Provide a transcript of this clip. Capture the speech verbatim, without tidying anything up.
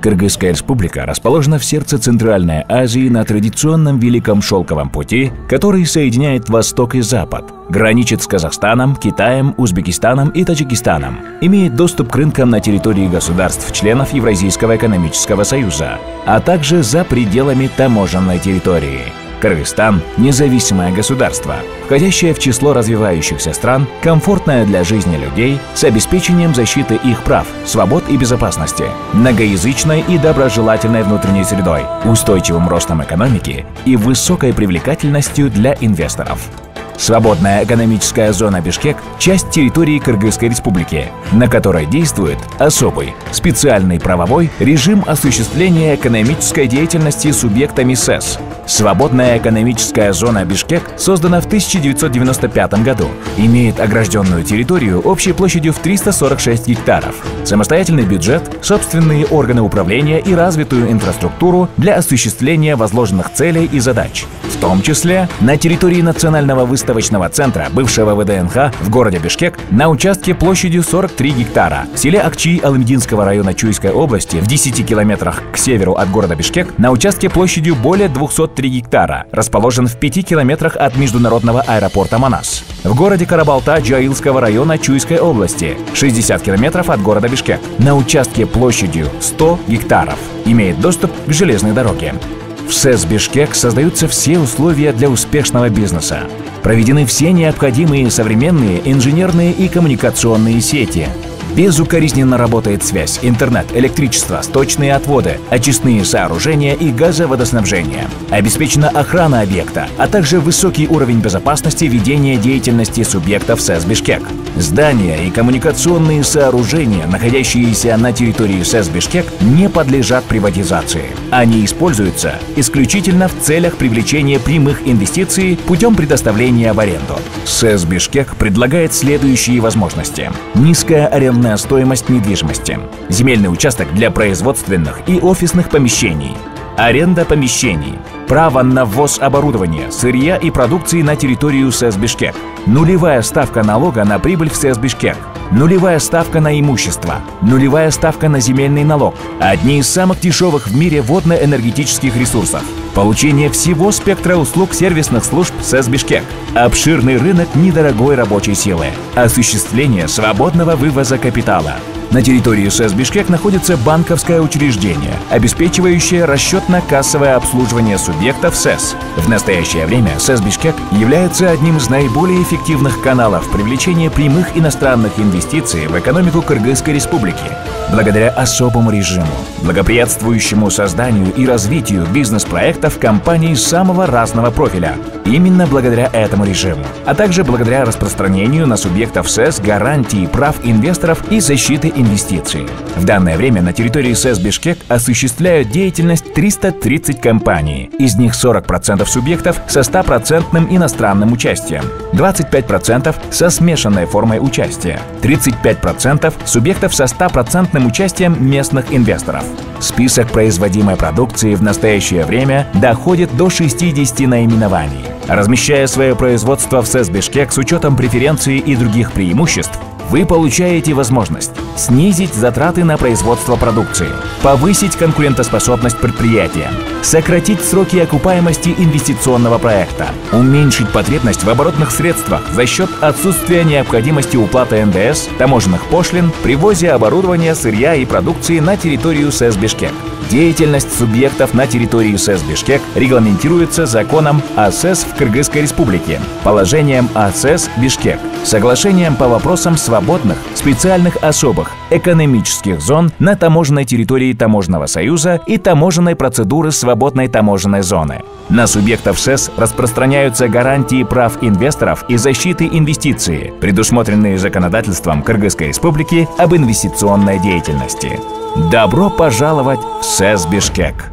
Кыргызская республика расположена в сердце Центральной Азии на традиционном Великом Шелковом пути, который соединяет Восток и Запад, граничит с Казахстаном, Китаем, Узбекистаном и Таджикистаном, имеет доступ к рынкам на территории государств-членов Евразийского экономического союза, а также за пределами таможенной территории. Кыргызстан – независимое государство, входящее в число развивающихся стран, комфортное для жизни людей, с обеспечением защиты их прав, свобод и безопасности, многоязычной и доброжелательной внутренней средой, устойчивым ростом экономики и высокой привлекательностью для инвесторов. Свободная экономическая зона Бишкек – часть территории Кыргызской республики, на которой действует особый, специальный правовой режим осуществления экономической деятельности субъектами СЭС. Свободная экономическая зона Бишкек создана в тысяча девятьсот девяносто пятом году, имеет огражденную территорию общей площадью в триста сорок шесть гектаров, самостоятельный бюджет, собственные органы управления и развитую инфраструктуру для осуществления возложенных целей и задач, в том числе на территории Национального выставочного центра бывшего ВДНХ в городе Бишкек на участке площадью сорок три гектара, в селе Акчи Алымдинского района Чуйской области в десяти километрах к северу от города Бишкек на участке площадью более двухсот трёх гектара, расположен в пяти километрах от международного аэропорта Манас. В городе Карабалта Джаилского района Чуйской области, шестьдесят километров от города Бишкек, на участке площадью сто гектаров, имеет доступ к железной дороге. В СЭС Бишкек создаются все условия для успешного бизнеса. Проведены все необходимые современные инженерные и коммуникационные сети. Безукоризненно работает связь, интернет, электричество, сточные отводы, очистные сооружения и газоводоснабжение. Обеспечена охрана объекта, а также высокий уровень безопасности ведения деятельности субъектов СЭС Бишкек. Здания и коммуникационные сооружения, находящиеся на территории СЭС Бишкек, не подлежат приватизации. Они используются исключительно в целях привлечения прямых инвестиций путем предоставления в аренду. СЭС Бишкек предлагает следующие возможности. Низкая арендная стоимость недвижимости, земельный участок для производственных и офисных помещений, аренда помещений, право на ввоз оборудования, сырья и продукции на территорию СЭС Бишкек, нулевая ставка налога на прибыль в СЭС Бишкек, нулевая ставка на имущество, нулевая ставка на земельный налог, одни из самых дешевых в мире водно-энергетических ресурсов, получение всего спектра услуг сервисных служб СЭС Бишкек, обширный рынок недорогой рабочей силы, осуществление свободного вывоза капитала. На территории СЭС Бишкек находится банковское учреждение, обеспечивающее расчетно-кассовое обслуживание субъектов СЭС. В настоящее время СЭС Бишкек является одним из наиболее эффективных каналов привлечения прямых иностранных инвестиций в экономику Кыргызской республики. Благодаря особому режиму, благоприятствующему созданию и развитию бизнес-проектов компаний самого разного профиля. Именно благодаря этому режиму, а также благодаря распространению на субъектов СЭС гарантий прав инвесторов и защиты инвестиций. В данное время на территории СЭС Бишкек осуществляют деятельность триста тридцать компаний, из них сорок процентов субъектов со стопроцентным иностранным участием, двадцать пять процентов со смешанной формой участия, тридцать пять процентов субъектов со стопроцентным участием местных инвесторов. Список производимой продукции в настоящее время доходит до шестидесяти наименований. Размещая свое производство в СЭС Бишкек с учетом преференций и других преимуществ, вы получаете возможность снизить затраты на производство продукции, повысить конкурентоспособность предприятия, сократить сроки окупаемости инвестиционного проекта, уменьшить потребность в оборотных средствах за счет отсутствия необходимости уплаты эн дэ эс, таможенных пошлин при ввозе оборудования, сырья и продукции на территорию СЭС Бишкек. Деятельность субъектов на территории СЭС Бишкек регламентируется законом о СЭС в Кыргызской республике, положением о СЭС Бишкек, соглашением по вопросам свободных, специальных особых экономических зон на таможенной территории Таможенного союза и таможенной процедуры свободной таможенной зоны. На субъектов СЭС распространяются гарантии прав инвесторов и защиты инвестиций, предусмотренные законодательством Кыргызской республики об инвестиционной деятельности. Добро пожаловать в СЭС Бишкек!